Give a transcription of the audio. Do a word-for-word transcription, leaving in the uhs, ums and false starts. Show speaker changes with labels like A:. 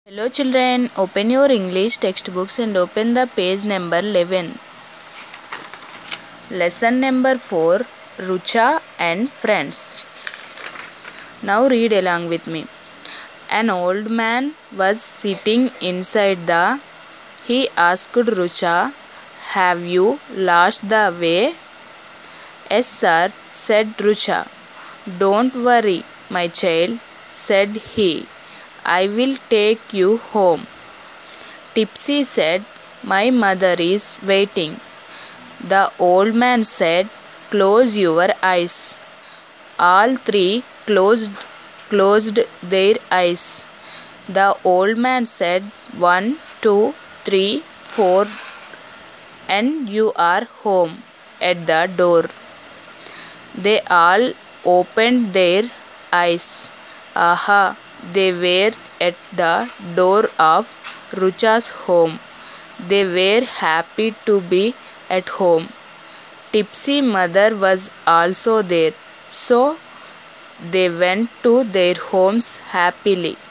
A: Hello children, open your English textbooks and open the page number eleven. Lesson number four, Rucha and Friends. Now read along with me. An old man was sitting inside the. He asked Rucha, "Have you lost the way?" "Yes, sir," said Rucha. "Don't worry, my child," said he. "I will take you home." Tipsy said, "My mother is waiting." The old man said, "Close your eyes." All three closed, closed their eyes. The old man said, "One, two, three, four, and you are home at the door." They all opened their eyes. Aha! They were at the door of Rucha's home. They were happy to be at home. Tipsy's mother was also there, so they went to their homes happily.